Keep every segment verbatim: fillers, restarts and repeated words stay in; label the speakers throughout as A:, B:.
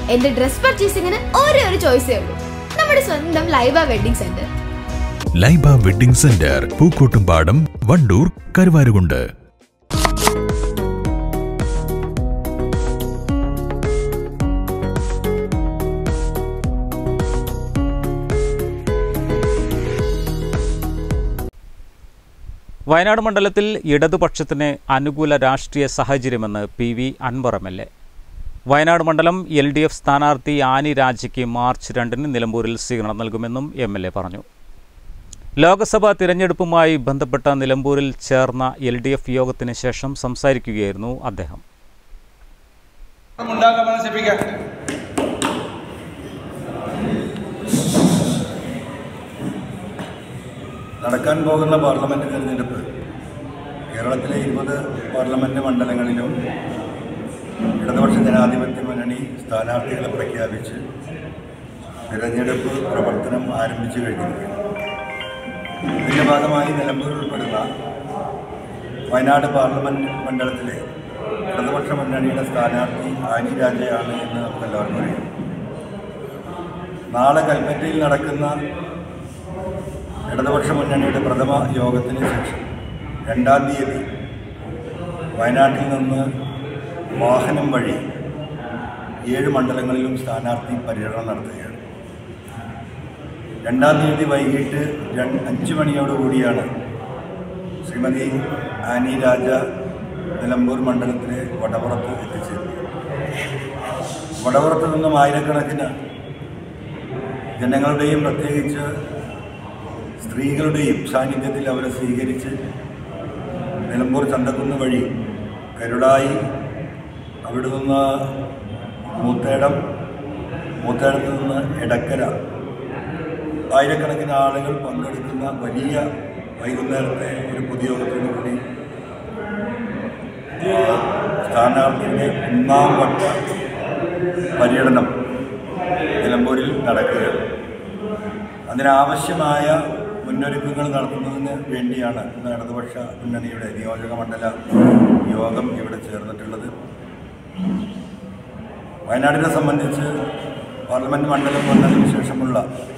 A: എന്റെ ഡ്രസ് പർച്ചേസിംഗിന് ഒരേ ഒരു ചോയ്സേ ഉള്ളൂ, നമ്മുടെ സ്വന്തം Laiba wedding centre.
B: Laiba wedding centre, Pookkottumpadam, Wandoor, Karuvarakundu.
C: Wayanad മണ്ഡലത്തിൽ ഇടതുപക്ഷത്തിന് അനുകൂല രാഷ്ട്രീയ സാഹചര്യമെന്ന് P V Anvar M L A. Wayanad മണ്ഡലം എൽ ഡി എഫ് സ്ഥാനാർത്ഥി ആനി രാജയ്ക്ക് മാർച്ച് രണ്ടിന് നിലമ്പൂരിൽ സ്വീകരണം നൽകുമെന്നും എം എൽ എ പറഞ്ഞു. ലോക്സഭാ തിരഞ്ഞെടുപ്പുമായി ബന്ധപ്പെട്ട നിലമ്പൂരിൽ ചേർന്ന എൽ ഡി എഫ് യോഗത്തിന് ശേഷം സംസാരിക്കുകയായിരുന്നു അദ്ദേഹം.
D: നടക്കാൻ പോകുന്ന പാർലമെൻറ്റ് തിരഞ്ഞെടുപ്പ് കേരളത്തിലെ ഇരുപത് പാർലമെൻറ്റ് മണ്ഡലങ്ങളിലും ഇടതുപക്ഷ ജനാധിപത്യ മുന്നണി സ്ഥാനാർത്ഥികളെ പ്രഖ്യാപിച്ച് തിരഞ്ഞെടുപ്പ് പ്രവർത്തനം ആരംഭിച്ചു കഴിഞ്ഞിരിക്കുന്നു. ഇതിൻ്റെ ഭാഗമായി നിലമ്പൂർ ഉൾപ്പെടുന്ന വയനാട് പാർലമെൻറ്റ് മണ്ഡലത്തിലെ ഇടതുപക്ഷ മുന്നണിയുടെ സ്ഥാനാർത്ഥി ആനി രാജയാണ് എന്ന് നമുക്കെല്ലാവർക്കും അറിയാം. നാളെ കൽപ്പറ്റയിൽ നടക്കുന്ന ഇടതുപക്ഷ മുന്നണിയുടെ പ്രഥമ യോഗത്തിന് ശേഷം രണ്ടാം തീയതി വയനാട്ടിൽ നിന്ന് വാഹനം വഴി ഏഴ് മണ്ഡലങ്ങളിലും സ്ഥാനാർത്ഥി പര്യടനം നടത്തുകയാണ്. രണ്ടാം തീയതി വൈകിട്ട് രണ്ട് അഞ്ച് മണിയോടുകൂടിയാണ് ശ്രീമതി ആനി രാജ നിലമ്പൂർ മണ്ഡലത്തിലെ വടവറത്ത് എത്തിച്ചേരുന്നത്. വടവറത്ത് നിന്നും ആയിരക്കണക്കിന് ജനങ്ങളുടെയും പ്രത്യേകിച്ച് സ്ത്രീകളുടെയും സാന്നിധ്യത്തിൽ അവരെ സ്വീകരിച്ച് നിലമ്പൂർ ചന്തക്കുന്ന് വഴി കരുളായി, അവിടെ നിന്ന് മൂത്തേടം, മൂത്തേടത്ത് നിന്ന് എടക്കര ആയിരക്കണക്കിന് ആളുകൾ പങ്കെടുക്കുന്ന വലിയ വൈകുന്നേരത്തെ ഒരു പൊതുയോഗത്തോടു കൂടി സ്ഥാനാർത്ഥിയുടെ ഒന്നാം വട്ട പര്യടനം നിലമ്പൂരിൽ നടക്കുകയാണ്. അതിനാവശ്യമായ മുന്നൊരുക്കങ്ങൾ നടത്തുന്നതിന് വേണ്ടിയാണ് ഇന്ന് ഇടതുപക്ഷ മുന്നണിയുടെ നിയോജക മണ്ഡല യോഗം ഇവിടെ ചേർന്നിട്ടുള്ളത്. വയനാടിനെ സംബന്ധിച്ച് പാർലമെൻറ്റ് മണ്ഡലം വന്നതിന് ശേഷമുള്ള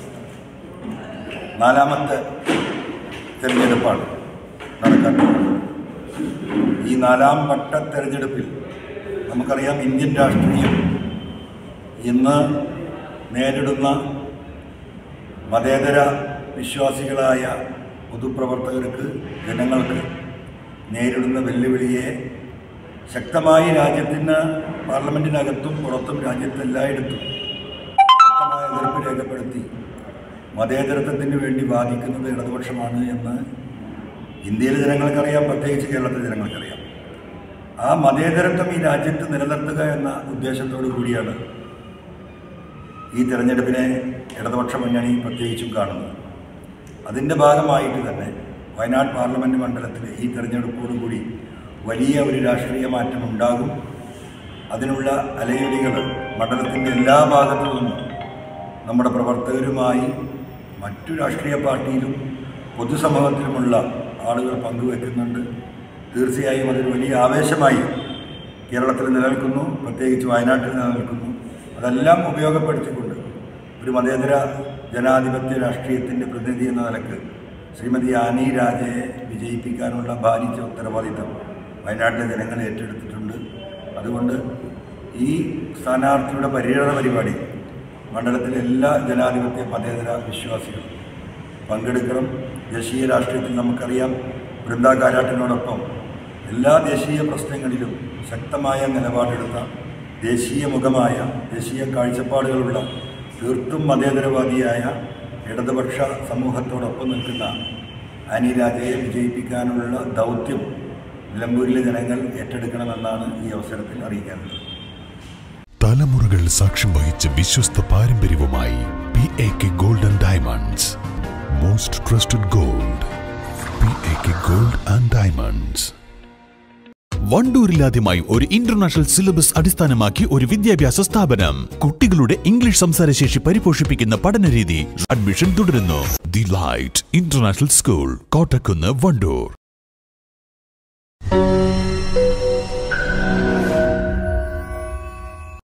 D: നാലാമത്തെ തിരഞ്ഞെടുപ്പാണ് നടക്കാൻ പോകുന്നത്. ഈ നാലാം വട്ട തിരഞ്ഞെടുപ്പിൽ നമുക്കറിയാം, ഇന്ത്യൻ രാഷ്ട്രീയം ഇന്ന് നേരിടുന്ന മതേതര വിശ്വാസികളായ പൊതുപ്രവർത്തകർക്ക്, ജനങ്ങൾക്ക് നേരിടുന്ന വെല്ലുവിളിയെ ശക്തമായി രാജ്യത്തിന് പാർലമെൻറ്റിനകത്തും പുറത്തും രാജ്യത്തെല്ലായിടത്തും ശക്തമായ എതിർപ്പ് രേഖപ്പെടുത്തി മതേതരത്വത്തിന് വേണ്ടി വാദിക്കുന്നത് ഇടതുപക്ഷമാണ് എന്ന് ഇന്ത്യയിലെ ജനങ്ങൾക്കറിയാം, പ്രത്യേകിച്ച് കേരളത്തിലെ ജനങ്ങൾക്കറിയാം. ആ മതേതരത്വം ഈ രാജ്യത്ത് നിലനിർത്തുക എന്ന ഉദ്ദേശത്തോടു കൂടിയാണ് ഈ തിരഞ്ഞെടുപ്പിനെ ഇടതുപക്ഷ മുന്നണി പ്രത്യേകിച്ചും കാണുന്നത്. അതിൻ്റെ ഭാഗമായിട്ട് തന്നെ വയനാട് പാർലമെൻറ്റ് മണ്ഡലത്തിലെ ഈ തിരഞ്ഞെടുപ്പോടുകൂടി വലിയ ഒരു രാഷ്ട്രീയ മാറ്റം ഉണ്ടാകും. അതിനുള്ള അലയൊലികൾ മണ്ഡലത്തിൻ്റെ എല്ലാ ഭാഗത്തു നിന്നും നമ്മുടെ പ്രവർത്തകരുമായി മറ്റു രാഷ്ട്രീയ പാർട്ടിയിലും പൊതുസമൂഹത്തിലുമുള്ള ആളുകൾ പങ്കുവെക്കുന്നുണ്ട്. തീർച്ചയായും അതൊരു വലിയ ആവേശമായി കേരളത്തിൽ നിലനിൽക്കുന്നു, പ്രത്യേകിച്ച് വയനാട്ടിൽ നിലനിൽക്കുന്നു. അതെല്ലാം ഉപയോഗപ്പെടുത്തിക്കൊണ്ട് ഒരു മതേതര ജനാധിപത്യ രാഷ്ട്രീയത്തിൻ്റെ പ്രതിനിധി എന്ന നിലക്ക് ശ്രീമതി ആനി രാജയെ വിജയിപ്പിക്കാനുള്ള ഭാരിച്ച ഉത്തരവാദിത്തം വയനാട്ടിലെ ജനങ്ങൾ ഏറ്റെടുത്തിട്ടുണ്ട്. അതുകൊണ്ട് ഈ സ്ഥാനാർത്ഥിയുടെ പര്യടന പരിപാടി മണ്ഡലത്തിലെ എല്ലാ ജനാധിപത്യ മതേതര വിശ്വാസികളും പങ്കെടുക്കണം. ദേശീയ രാഷ്ട്രീയത്തിൽ നമുക്കറിയാം, വൃന്ദാ കാരാട്ടിനോടൊപ്പം എല്ലാ ദേശീയ പ്രശ്നങ്ങളിലും ശക്തമായ നിലപാടെടുത്ത, ദേശീയ മുഖമായ, ദേശീയ കാഴ്ചപ്പാടുകളുള്ള, തീർത്തും മതേതരവാദിയായ ഇടതുപക്ഷ സമൂഹത്തോടൊപ്പം നിൽക്കുന്ന ആനി രാജയെ വിജയിപ്പിക്കാനുള്ള ദൗത്യം നിലമ്പൂരിലെ ജനങ്ങൾ ഏറ്റെടുക്കണമെന്നാണ് ഈ അവസരത്തിൽ അറിയിക്കാനുള്ളത്.
B: തലമുറകൾ സാക്ഷ്യം വഹിച്ച വിശ്വസ്ത പാരമ്പര്യവുമായി P A K gold and diamonds. Most trusted gold, P A K gold and diamonds. വണ്ടൂരിലാദ്യമായി ഒരു ഇന്റർനാഷണൽ സിലബസ് അടിസ്ഥാനമാക്കി ഒരു വിദ്യാഭ്യാസ സ്ഥാപനം. കുട്ടികളുടെ ഇംഗ്ലീഷ് സംസാരശേഷി പരിപോഷിപ്പിക്കുന്ന പഠനരീതി. അഡ്മിഷൻ തുടരുന്നു. The light international school, Kottakkunnu, Wandoor.